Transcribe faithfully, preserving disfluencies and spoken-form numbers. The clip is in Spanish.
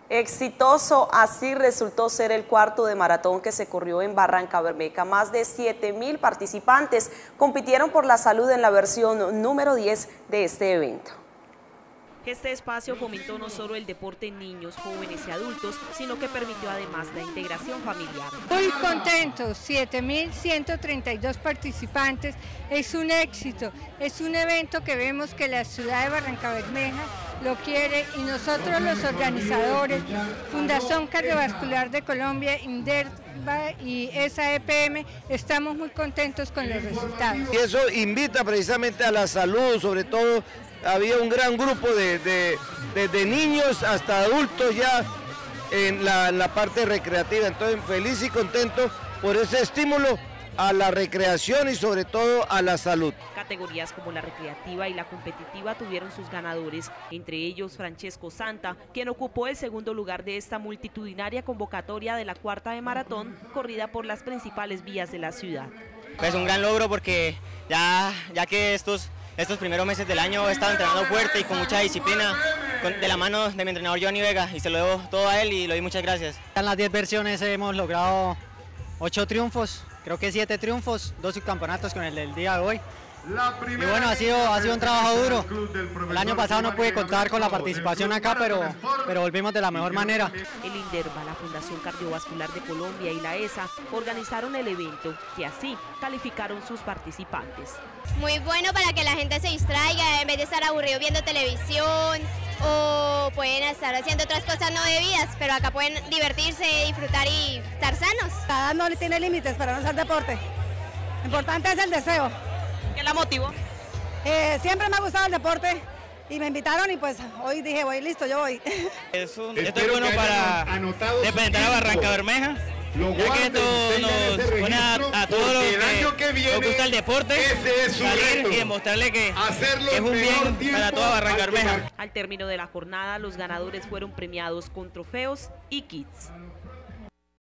Exitoso, así resultó ser el cuarto de maratón que se corrió en Barrancabermeja. Más de siete mil participantes compitieron por la salud en la versión número diez de este evento. Este espacio fomentó no solo el deporte en niños, jóvenes y adultos, sino que permitió además la integración familiar. Muy contentos, siete mil ciento treinta y dos participantes, es un éxito, es un evento que vemos que la ciudad de Barrancabermeja lo quiere y nosotros los organizadores, Fundación Cardiovascular de Colombia, INDERVA y esa E P M, estamos muy contentos con los resultados. Y eso invita precisamente a la salud, sobre todo había un gran grupo de, de, desde niños hasta adultos ya en la, en la parte recreativa, entonces feliz y contento por ese estímulo a la recreación y sobre todo a la salud. Categorías como la recreativa y la competitiva tuvieron sus ganadores, entre ellos Francesco Santa, quien ocupó el segundo lugar de esta multitudinaria convocatoria de la cuarta de maratón, corrida por las principales vías de la ciudad. Pues un gran logro porque ya, ya que estos, estos primeros meses del año he estado entrenando fuerte y con mucha disciplina, con, de la mano de mi entrenador Johnny Vega, y se lo debo todo a él y le doy muchas gracias. En las diez versiones hemos logrado ocho triunfos, creo que siete triunfos, dos subcampeonatos con el del día de hoy. Y bueno, ha sido, ha sido un trabajo duro. El año pasado no pude contar con la participación acá, pero, pero volvimos de la mejor manera. El INDERVA, la Fundación Cardiovascular de Colombia y la E S A organizaron el evento, que así calificaron sus participantes. Muy bueno para que la gente se distraiga en vez de estar aburrido viendo televisión o pueden estar haciendo otras cosas no debidas, pero acá pueden divertirse, disfrutar y estar sanos. Cada no tiene límites para no hacer deporte. Lo importante es el deseo. ¿Qué la motivó? Eh, siempre me ha gustado el deporte y me invitaron y pues hoy dije, voy, listo, yo voy. Es un, esto es bueno para representar a Barrancabermeja, ya que esto nos pone a, a todos los que, que nos gusta el deporte, es salir reto, y demostrarle que es un bien para toda Barrancabermeja. Al término de la jornada, los ganadores fueron premiados con trofeos y kits.